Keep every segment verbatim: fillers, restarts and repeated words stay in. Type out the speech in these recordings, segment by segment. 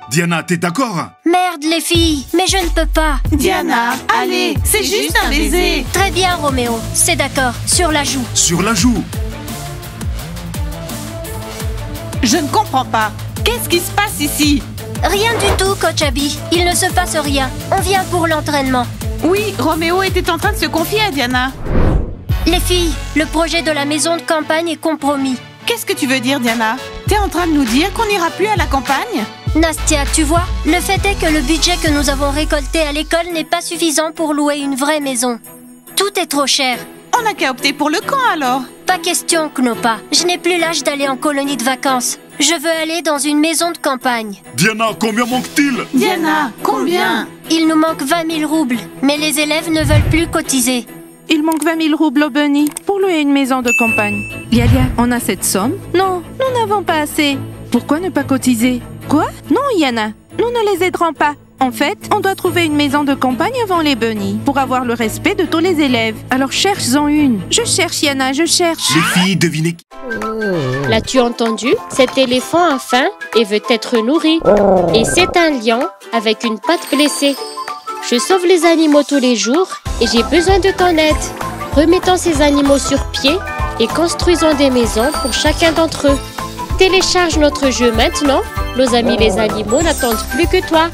Diana, t'es d'accord? Merde les filles, mais je ne peux pas. Diana, allez, c'est juste un baiser. Très bien Roméo, c'est d'accord, sur la joue. Sur la joue. Je ne comprends pas. Qu'est-ce qui se passe ici? Rien du tout, coach Abby. Il ne se passe rien. On vient pour l'entraînement. Oui, Roméo était en train de se confier à Diana. Les filles, le projet de la maison de campagne est compromis. Qu'est-ce que tu veux dire, Diana? T'es en train de nous dire qu'on n'ira plus à la campagne? Nastia, tu vois, le fait est que le budget que nous avons récolté à l'école n'est pas suffisant pour louer une vraie maison. Tout est trop cher. On n'a qu'à opter pour le camp alors. Pas question, Knopa. Je n'ai plus l'âge d'aller en colonie de vacances. Je veux aller dans une maison de campagne. Diana, combien manque-t-il? Diana, combien? Il nous manque vingt mille roubles, mais les élèves ne veulent plus cotiser. Il manque vingt mille roubles au Bunny pour louer une maison de campagne. Lialia, on a cette somme? Non, nous n'avons pas assez. Pourquoi ne pas cotiser? Quoi? Non, Yana, nous ne les aiderons pas. En fait, on doit trouver une maison de campagne avant les bunnies pour avoir le respect de tous les élèves. Alors cherche-en une. Je cherche, Yana, je cherche. Les filles, devinez. L'as-tu entendu? Cet éléphant a faim et veut être nourri. Et c'est un lion avec une patte blessée. Je sauve les animaux tous les jours et j'ai besoin de ton aide. Remettons ces animaux sur pied et construisons des maisons pour chacun d'entre eux. Télécharge notre jeu maintenant. Nos amis les animaux n'attendent plus que toi.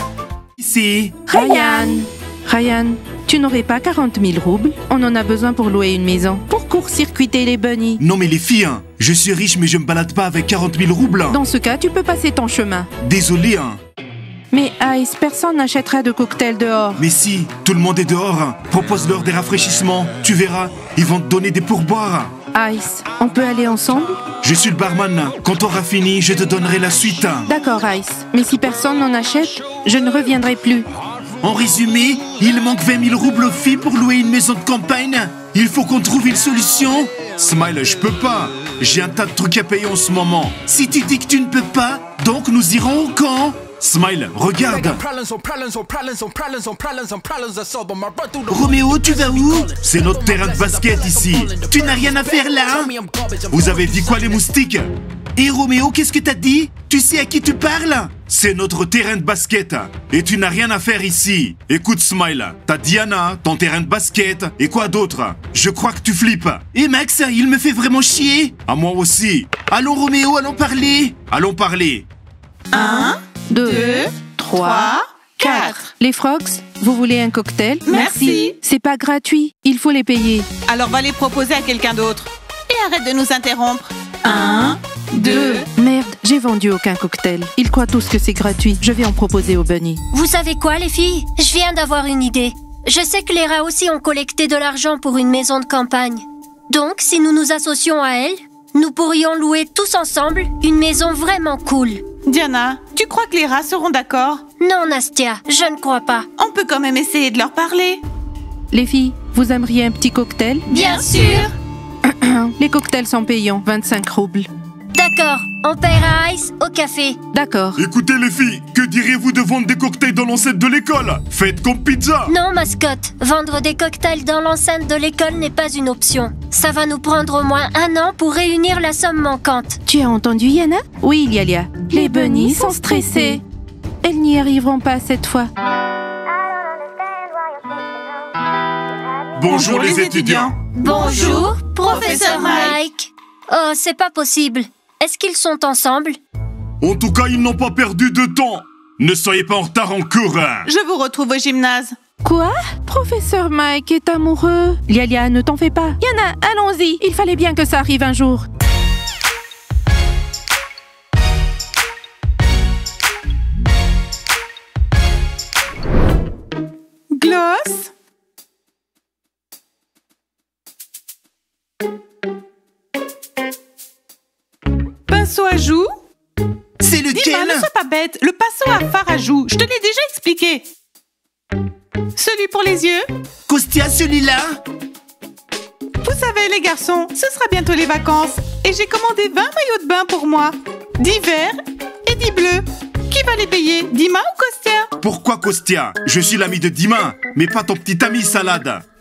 Ici. Ryan. Ryan, tu n'aurais pas quarante mille roubles? On en a besoin pour louer une maison, pour court-circuiter les bunnies. Non mais les filles, hein, je suis riche mais je me balade pas avec quarante mille roubles. Dans ce cas, tu peux passer ton chemin. Désolé, hein. Mais Ice, personne n'achètera de cocktails dehors. Mais si, tout le monde est dehors. Hein. Propose-leur des rafraîchissements. Tu verras, ils vont te donner des pourboires. Ice, on peut aller ensemble? Je suis le barman. Quand on aura fini, je te donnerai la suite. D'accord, Ice. Mais si personne n'en achète, je ne reviendrai plus. En résumé, il manque vingt mille roubles aux filles pour louer une maison de campagne. Il faut qu'on trouve une solution. Smile, je peux pas. J'ai un tas de trucs à payer en ce moment. Si tu dis que tu ne peux pas, donc nous irons au camp. Smile, regarde. Roméo, tu vas où? C'est notre terrain de basket ici. Tu n'as rien à faire là? Vous avez dit quoi les moustiques? Et Roméo, qu'est-ce que t'as dit? Tu sais à qui tu parles? C'est notre terrain de basket. Et tu n'as rien à faire ici. Écoute Smile, t'as Diana, ton terrain de basket. Et quoi d'autre? Je crois que tu flippes. Et Max, il me fait vraiment chier. À moi aussi. Allons Roméo, allons parler. Allons parler. Un, Deux, deux, trois, quatre. Les Frogs, vous voulez un cocktail? Merci. C'est pas gratuit, il faut les payer. Alors va les proposer à quelqu'un d'autre. Et arrête de nous interrompre. Un, deux. Merde, j'ai vendu aucun cocktail. Ils croient tous que c'est gratuit. Je vais en proposer aux bunnies. Vous savez quoi les filles? Je viens d'avoir une idée. Je sais que les rats aussi ont collecté de l'argent pour une maison de campagne. Donc, si nous nous associons à elles, nous pourrions louer tous ensemble une maison vraiment cool. Diana, tu crois que les rats seront d'accord? Non, Nastia, je ne crois pas. On peut quand même essayer de leur parler. Les filles, vous aimeriez un petit cocktail? Bien sûr. Les cocktails sont payants, vingt-cinq roubles. D'accord, on paiera Ice au café. D'accord. Écoutez les filles, que diriez-vous de vendre des cocktails dans l'enceinte de l'école? Faites comme pizza. Non, mascotte, vendre des cocktails dans l'enceinte de l'école n'est pas une option. Ça va nous prendre au moins un an pour réunir la somme manquante. Tu as entendu, Yana? Oui, Lialia. Les bunnies sont stressées. Elles n'y arriveront pas cette fois. Bonjour les étudiants. Bonjour, professeur Mike. Oh, c'est pas possible. Est-ce qu'ils sont ensemble? En tout cas, ils n'ont pas perdu de temps. Ne soyez pas en retard encore. Je vous retrouve au gymnase. Quoi? Professeur Mike est amoureux. Lialia, ne t'en fais pas. Yana, allons-y. Il fallait bien que ça arrive un jour. Gloss? Pinceau à joues? C'est Dis-moi, lequel? ne sois pas bête. Le pinceau à fard à joues, je te l'ai déjà expliqué. Celui pour les yeux? Costia, celui-là? Vous savez les garçons, ce sera bientôt les vacances. Et j'ai commandé vingt maillots de bain pour moi. dix verts et dix bleus. Qui va les payer? Dima ou Costia? Pourquoi Costia? Je suis l'ami de Dima, mais pas ton petit ami Salade. Stop,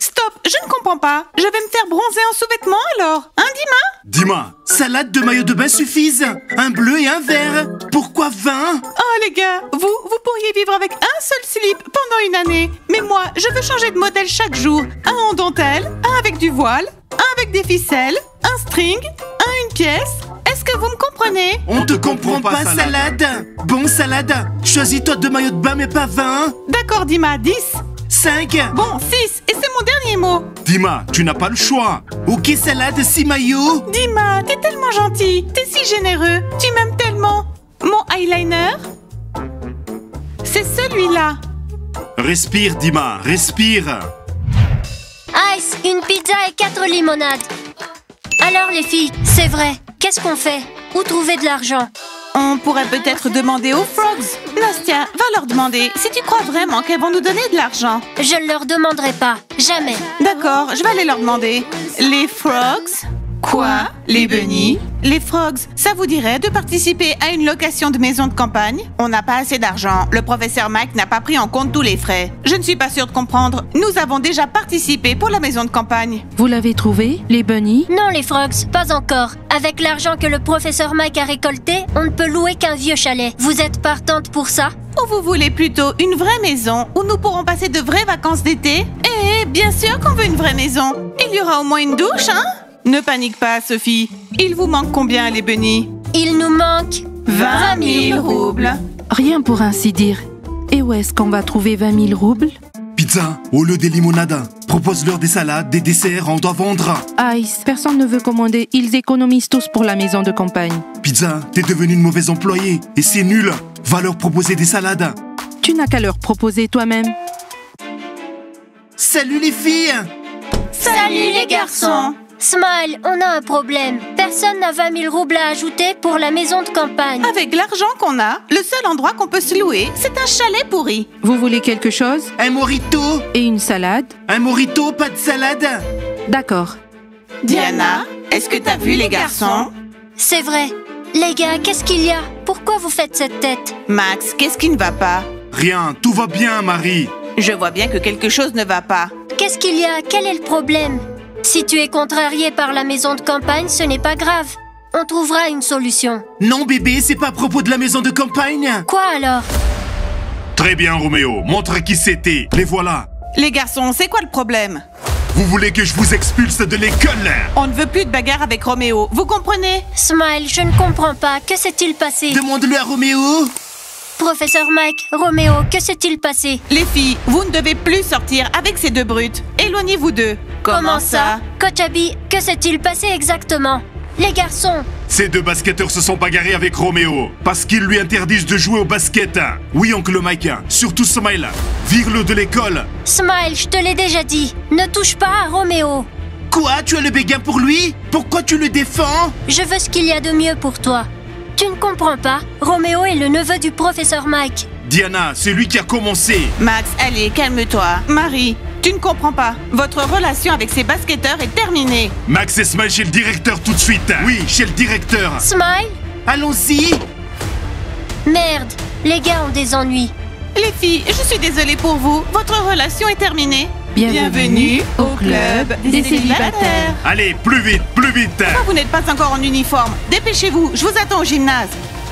je ne comprends pas. Je vais me faire bronzer en sous-vêtements alors. Hein, Dima? Dima, salade de maillot de bain suffisent. Un bleu et un vert. Pourquoi vingt? Oh les gars, vous, vous pourriez vivre avec un seul slip pendant une année. Mais moi, je veux changer de modèle chaque jour. Un en dentelle, un avec du voile, un avec des ficelles, un string, un une pièce. Est-ce que vous me comprenez? On te comprend pas, salade. Bon, salade, choisis-toi deux maillots de bain mais pas vingt. D'accord, Dima, dix. cinq. Bon, six, et c'est mon dernier mot. Dima, tu n'as pas le choix. Ok, salade, six maillots. Dima, t'es tellement gentil, t'es si généreux, tu m'aimes tellement. Mon eyeliner, c'est celui-là. Respire, Dima, respire. Ice, une pizza et quatre limonades. Alors les filles, c'est vrai, qu'est-ce qu'on fait? Où trouver de l'argent? On pourrait peut-être demander aux Frogs. Nastia, va leur demander si tu crois vraiment qu'elles vont nous donner de l'argent. Je ne leur demanderai pas, jamais. D'accord, je vais aller leur demander. Les Frogs? Quoi? Les bunnies? Les Frogs, ça vous dirait de participer à une location de maison de campagne? On n'a pas assez d'argent. Le professeur Mike n'a pas pris en compte tous les frais. Je ne suis pas sûre de comprendre. Nous avons déjà participé pour la maison de campagne. Vous l'avez trouvé, les bunnies? Non, les Frogs, pas encore. Avec l'argent que le professeur Mike a récolté, on ne peut louer qu'un vieux chalet. Vous êtes partante pour ça? Ou vous voulez plutôt une vraie maison où nous pourrons passer de vraies vacances d'été? Eh, bien sûr qu'on veut une vraie maison. Il y aura au moins une douche, hein? Ne panique pas, Sophie. Il vous manque combien, les bunnies? Il nous manque vingt mille roubles. Rien pour ainsi dire. Et où est-ce qu'on va trouver vingt mille roubles? Pizza, au lieu des limonades. Propose-leur des salades, des desserts, on doit vendre. Ice, personne ne veut commander. Ils économisent tous pour la maison de campagne. Pizza, t'es devenue une mauvaise employée. Et c'est nul. Va leur proposer des salades. Tu n'as qu'à leur proposer toi-même. Salut les filles! Salut les garçons! Smile, on a un problème. Personne n'a vingt mille roubles à ajouter pour la maison de campagne. Avec l'argent qu'on a, le seul endroit qu'on peut se louer, c'est un chalet pourri. Vous voulez quelque chose? Un mojito? Et une salade? Un mojito, pas de salade? D'accord. Diana, est-ce que t'as vu les garçons? C'est vrai. Les gars, qu'est-ce qu'il y a? Pourquoi vous faites cette tête? Max, qu'est-ce qui ne va pas? Rien, tout va bien, Marie. Je vois bien que quelque chose ne va pas. Qu'est-ce qu'il y a? Quel est le problème? Si tu es contrarié par la maison de campagne, ce n'est pas grave. On trouvera une solution. Non, bébé, c'est pas à propos de la maison de campagne. Quoi alors? Très bien, Roméo. Montre qui c'était. Les voilà. Les garçons, c'est quoi le problème? Vous voulez que je vous expulse de l'école? On ne veut plus de bagarre avec Roméo, vous comprenez? Smile, je ne comprends pas. Que s'est-il passé? Demande-le à Roméo. Professeur Mike, Roméo, que s'est-il passé? Les filles, vous ne devez plus sortir avec ces deux brutes. Éloignez-vous d'eux. Comment ça? Coach Abby, que s'est-il passé exactement? Les garçons! Ces deux basketteurs se sont bagarrés avec Roméo parce qu'ils lui interdisent de jouer au basket. Oui, oncle Mike, surtout Smile. Vire-le de l'école. Smile, je te l'ai déjà dit. Ne touche pas à Roméo. Quoi? Tu as le béguin pour lui? Pourquoi tu le défends? Je veux ce qu'il y a de mieux pour toi. Tu ne comprends pas? Roméo est le neveu du professeur Mike. Diana, c'est lui qui a commencé. Max, allez, calme-toi. Marie, tu ne comprends pas. Votre relation avec ces basketteurs est terminée. Max et Smile chez le directeur tout de suite. Oui, chez le directeur. Smile? Allons-y. Merde, les gars ont des ennuis. Les filles, je suis désolée pour vous. Votre relation est terminée. Bienvenue au club des célibataires. Allez, plus vite, plus vite. Pourquoi vous n'êtes pas encore en uniforme? Dépêchez-vous, je vous attends au gymnase.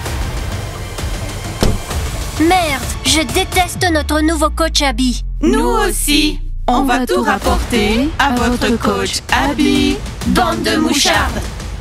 Merde, je déteste notre nouveau coach Abby. Nous aussi. On va tout rapporter à votre coach Abby. Bande de mouchardes.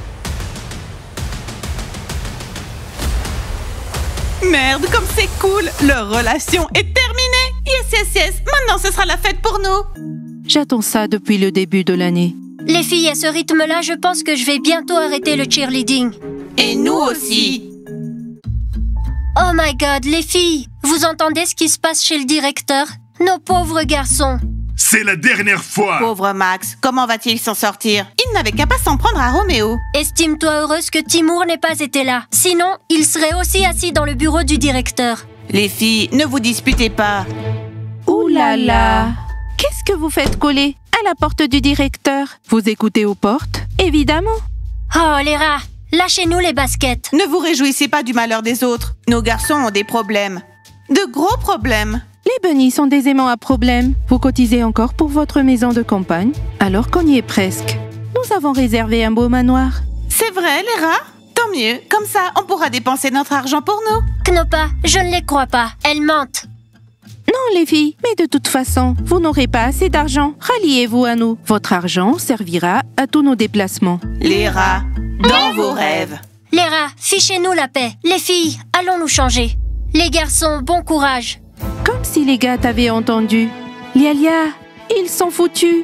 Merde, comme c'est cool. Leur relation est terminée. Yes, yes, yes. Maintenant, ce sera la fête pour nous. J'attends ça depuis le début de l'année. Les filles, à ce rythme-là, je pense que je vais bientôt arrêter le cheerleading. Et nous aussi. Oh my god, les filles, vous entendez ce qui se passe chez le directeur? Nos pauvres garçons. C'est la dernière fois. Pauvre Max, comment va-t-il s'en sortir? Il n'avait qu'à pas s'en prendre à Roméo. Estime-toi heureuse que Timur n'ait pas été là. Sinon, il serait aussi assis dans le bureau du directeur. Les filles, ne vous disputez pas. Ouh là là! Qu'est-ce que vous faites coller à la porte du directeur? Vous écoutez aux portes? Évidemment. Oh, les rats! Lâchez-nous les baskets. Ne vous réjouissez pas du malheur des autres. Nos garçons ont des problèmes. De gros problèmes. Les bunnies sont des aimants à problème. Vous cotisez encore pour votre maison de campagne, alors qu'on y est presque. Nous avons réservé un beau manoir. C'est vrai, les rats? Tant mieux, comme ça, on pourra dépenser notre argent pour nous. Knopa, je ne les crois pas. Elles mentent. Non, les filles, mais de toute façon, vous n'aurez pas assez d'argent. Ralliez-vous à nous. Votre argent servira à tous nos déplacements. Les rats, dans vos rêves. Les rats, fichez-nous la paix. Les filles, allons nous changer. Les garçons, bon courage. Comme si les gars t'avaient entendu. Lialia, ils sont foutus.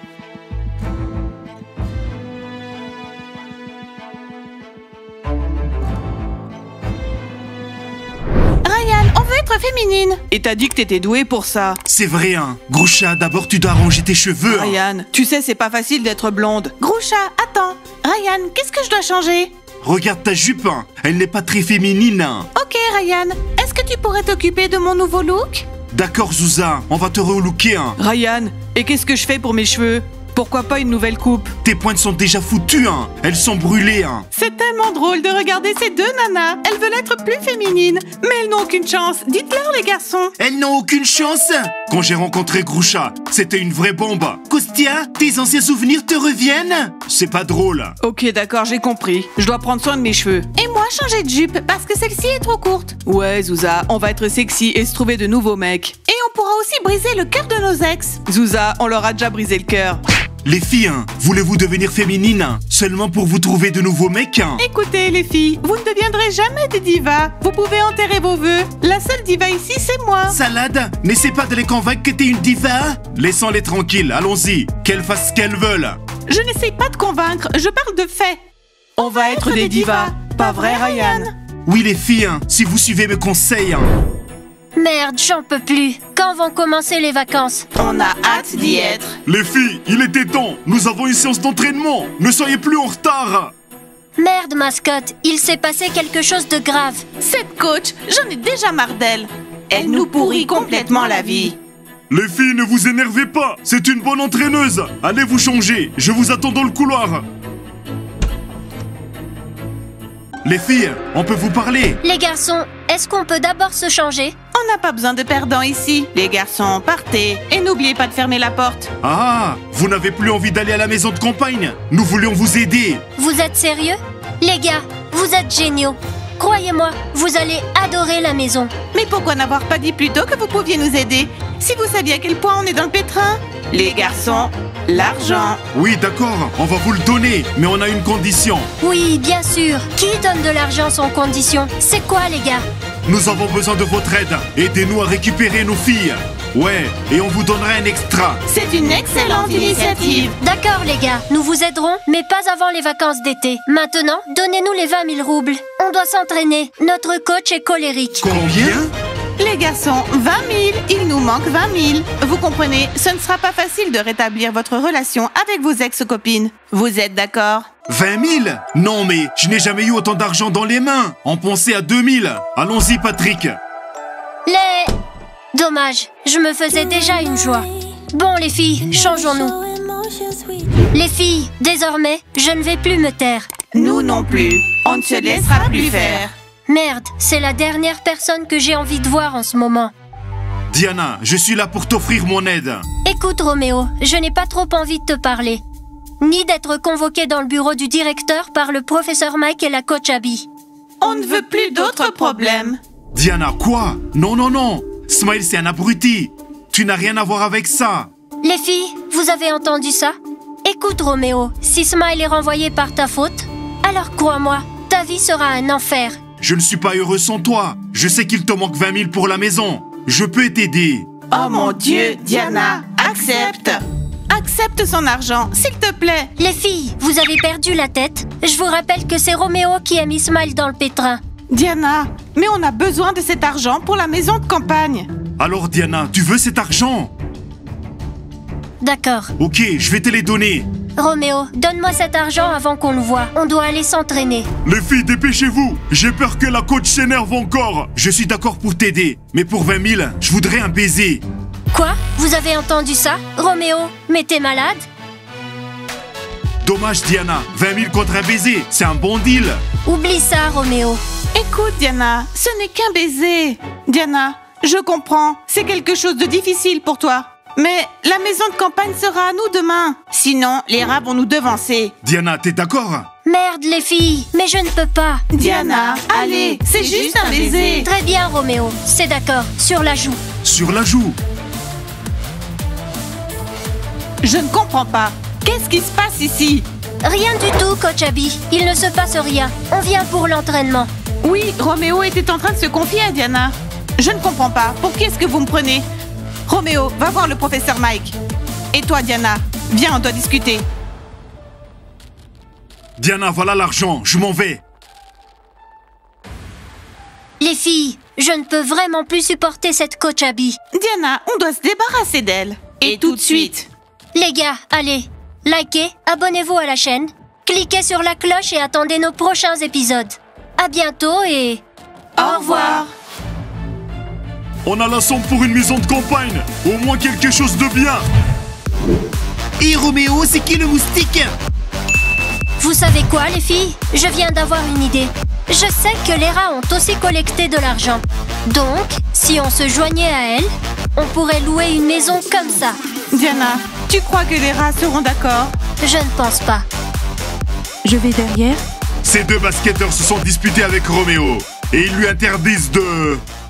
Ryan, on veut être féminine. Et t'as dit que t'étais douée pour ça. C'est vrai, hein. Groucha, d'abord tu dois arranger tes cheveux. hein. Ryan, tu sais, c'est pas facile d'être blonde. Groucha, attends. Ryan, qu'est-ce que je dois changer? Regarde ta jupe, hein. Elle n'est pas très féminine. hein. Ok, Ryan, est-ce que tu pourrais t'occuper de mon nouveau look? D'accord, Zouza, on va te relooker. hein. Ryan, et qu'est-ce que je fais pour mes cheveux? Pourquoi pas une nouvelle coupe? Tes pointes sont déjà foutues, hein. Elles sont brûlées. hein. C'est tellement drôle de regarder ces deux nanas. Elles veulent être plus féminines, mais elles n'ont aucune chance. Dites-leur, les garçons. Elles n'ont aucune chance. Quand j'ai rencontré Groucha, c'était une vraie bombe. Kostia, tes anciens souvenirs te reviennent? C'est pas drôle. Ok, d'accord, j'ai compris. Je dois prendre soin de mes cheveux. Et moi, changer de jupe, parce que celle-ci est trop courte. Ouais, Zouza, on va être sexy et se trouver de nouveaux mecs. Et on pourra aussi briser le cœur de nos ex. Zouza, on leur a déjà brisé le cœur. Les filles, hein, voulez-vous devenir féminines hein, seulement pour vous trouver de nouveaux mecs hein? Écoutez, les filles, vous ne deviendrez jamais des divas. Vous pouvez enterrer vos vœux. La seule diva ici, c'est moi. Salade, n'essaie pas de les convaincre que t'es une diva. Laissons-les tranquilles, allons-y. Qu'elles fassent ce qu'elles veulent. Je n'essaye pas de convaincre, je parle de faits. On va être des divas, pas vrai, Ryan? Oui, les filles, hein, si vous suivez mes conseils. hein. Merde, j'en peux plus. Quand vont commencer les vacances? On a hâte d'y être. Les filles, il était temps. Nous avons une séance d'entraînement. Ne soyez plus en retard. Merde, mascotte, il s'est passé quelque chose de grave. Cette coach, j'en ai déjà marre d'elle. Elle nous pourrit complètement la vie. Les filles, ne vous énervez pas. C'est une bonne entraîneuse. Allez vous changer. Je vous attends dans le couloir. Les filles, on peut vous parler. Les garçons, est-ce qu'on peut d'abord se changer? On n'a pas besoin de perdants ici. Les garçons, partez. Et n'oubliez pas de fermer la porte. Ah, vous n'avez plus envie d'aller à la maison de campagne? Nous voulions vous aider. Vous êtes sérieux? Les gars, vous êtes géniaux. Croyez-moi, vous allez adorer la maison. Mais pourquoi n'avoir pas dit plus tôt que vous pouviez nous aider? Si vous saviez à quel point on est dans le pétrin. Les garçons, l'argent. Oui, d'accord, on va vous le donner, mais on a une condition. Oui, bien sûr. Qui donne de l'argent sans condition? C'est quoi, les gars? Nous avons besoin de votre aide. Aidez-nous à récupérer nos filles. Ouais, et on vous donnera un extra. C'est une excellente initiative. D'accord, les gars, nous vous aiderons, mais pas avant les vacances d'été. Maintenant, donnez-nous les vingt mille roubles. On doit s'entraîner. Notre coach est colérique. Combien? Les garçons, vingt mille, il nous manque vingt mille. Vous comprenez, ce ne sera pas facile de rétablir votre relation avec vos ex-copines. Vous êtes d'accord? vingt mille? Non, mais je n'ai jamais eu autant d'argent dans les mains. On pensait à deux mille. Allons-y, Patrick. Les... Dommage, je me faisais déjà une joie. Bon, les filles, changeons-nous. Les filles, désormais, je ne vais plus me taire. Nous non plus. On ne se laissera plus faire. Merde, c'est la dernière personne que j'ai envie de voir en ce moment. Diana, je suis là pour t'offrir mon aide. Écoute, Roméo, je n'ai pas trop envie de te parler. Ni d'être convoqué dans le bureau du directeur par le professeur Mike et la coach Abby. On ne veut plus d'autres problèmes. Diana, quoi? Non, non, non. Smile, c'est un abruti. Tu n'as rien à voir avec ça. Les filles, vous avez entendu ça? Écoute, Roméo, si Smile est renvoyé par ta faute, alors crois-moi, ta vie sera un enfer. Je ne suis pas heureux sans toi. Je sais qu'il te manque vingt mille pour la maison. Je peux t'aider. Oh mon Dieu, Diana, accepte. Accepte son argent, s'il te plaît. Les filles, vous avez perdu la tête? Je vous rappelle que c'est Roméo qui a mis Smile dans le pétrin. Diana, mais on a besoin de cet argent pour la maison de campagne. Alors Diana, tu veux cet argent? D'accord. Ok, je vais te les donner. Roméo, donne-moi cet argent avant qu'on le voie. On doit aller s'entraîner. Les filles, dépêchez-vous. J'ai peur que la coach s'énerve encore. Je suis d'accord pour t'aider. Mais pour vingt mille, je voudrais un baiser. Quoi? Vous avez entendu ça? Roméo, mais t'es malade? Dommage Diana, vingt mille contre un baiser, c'est un bon deal. Oublie ça, Roméo. Écoute, Diana, ce n'est qu'un baiser. Diana, Je comprends, c'est quelque chose de difficile pour toi. Mais la maison de campagne sera à nous demain. Sinon, les rats vont nous devancer. Diana, t'es d'accord? Merde, les filles, mais je ne peux pas. Diana, allez, c'est juste un baiser. Très bien, Roméo, c'est d'accord, sur la joue. Sur la joue. Je ne comprends pas. Qu'est-ce qui se passe ici? Rien du tout, coach Abby. Il ne se passe rien. On vient pour l'entraînement. Oui, Roméo était en train de se confier à Diana. Je ne comprends pas. Pour qui est-ce que vous me prenez? Roméo, va voir le professeur Mike. Et toi, Diana, viens, on doit discuter. Diana, voilà l'argent, je m'en vais. Les filles, je ne peux vraiment plus supporter cette coach Abby. Diana, on doit se débarrasser d'elle. Et tout de suite. Les gars, allez, likez, abonnez-vous à la chaîne, cliquez sur la cloche et attendez nos prochains épisodes. À bientôt et... Au revoir. On a la somme pour une maison de campagne. Au moins quelque chose de bien. Et Roméo, c'est qui le moustique? Vous savez quoi, les filles? Je viens d'avoir une idée. Je sais que les rats ont aussi collecté de l'argent. Donc, si on se joignait à elles, on pourrait louer une maison comme ça. Diana, tu crois que les rats seront d'accord? Je ne pense pas. Je vais derrière. Ces deux basketteurs se sont disputés avec Roméo. Et ils lui interdisent de...